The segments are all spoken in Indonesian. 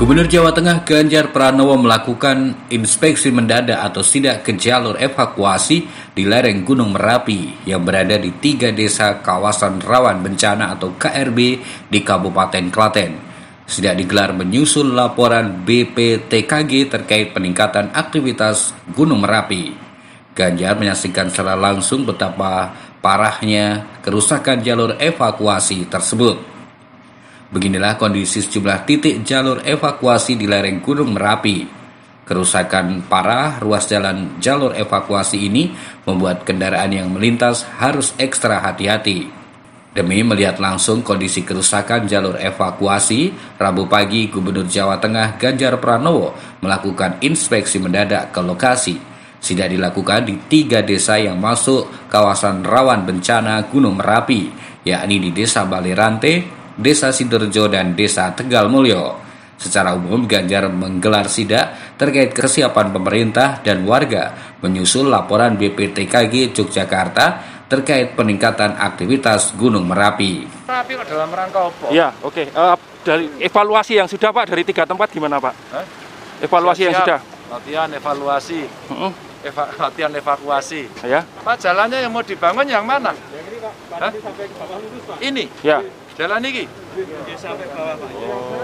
Gubernur Jawa Tengah Ganjar Pranowo melakukan inspeksi mendadak atau sidak ke jalur evakuasi di lereng Gunung Merapi yang berada di 3 desa kawasan rawan bencana atau KRB di Kabupaten Klaten. Sidak digelar menyusul laporan BPTKG terkait peningkatan aktivitas Gunung Merapi. Ganjar menyaksikan secara langsung betapa parahnya kerusakan jalur evakuasi tersebut. Beginilah kondisi sejumlah titik jalur evakuasi di lereng Gunung Merapi. Kerusakan parah ruas jalan jalur evakuasi ini membuat kendaraan yang melintas harus ekstra hati-hati. Demi melihat langsung kondisi kerusakan jalur evakuasi, Rabu pagi Gubernur Jawa Tengah Ganjar Pranowo melakukan inspeksi mendadak ke lokasi. Sidak dilakukan di 3 desa yang masuk kawasan rawan bencana Gunung Merapi, yakni di Desa Balirante, Desa Sidorejo, dan Desa Tegal Mulyo. Secara umum, Ganjar menggelar sidak terkait kesiapan pemerintah dan warga menyusul laporan BPTKG Yogyakarta terkait peningkatan aktivitas Gunung Merapi. Merapi dalam rangka apa? Ya, oke. Dari evaluasi yang sudah, Pak, dari 3 tempat gimana, Pak? Evaluasi yang sudah? Latihan evaluasi. Latihan evakuasi. Ya. Pak, jalannya yang mau dibangun yang mana? Yang ini, Pak. Sampai ke bawah lurus, Pak. Ini? Ya. Jalan ini? Sampai bawah, Pak.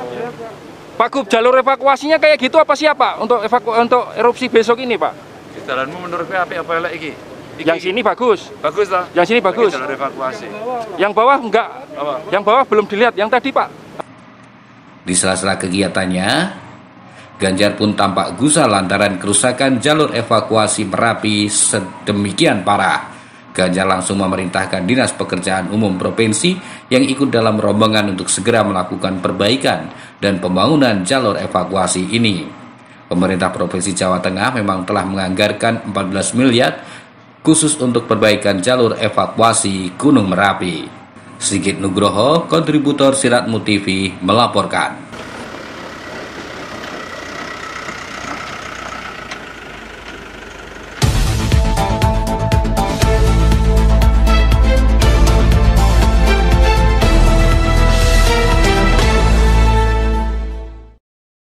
Pak Gub, jalur evakuasinya kayak gitu apa siapa untuk erupsi besok ini, Pak? Jalanmu menurut apa elek iki? Yang sini bagus. Bagus lah. Yang sini bagus. Jalur evakuasi. Yang bawah enggak. Apa? Yang bawah belum dilihat. Yang tadi, Pak. Di sela-sela kegiatannya, Ganjar pun tampak gusar lantaran kerusakan jalur evakuasi Merapi sedemikian parah. Ganjar langsung memerintahkan Dinas Pekerjaan Umum Provinsi yang ikut dalam rombongan untuk segera melakukan perbaikan dan pembangunan jalur evakuasi ini. Pemerintah Provinsi Jawa Tengah memang telah menganggarkan 14 miliar khusus untuk perbaikan jalur evakuasi Gunung Merapi. Sigit Nugroho, kontributor Siratmu TV, melaporkan.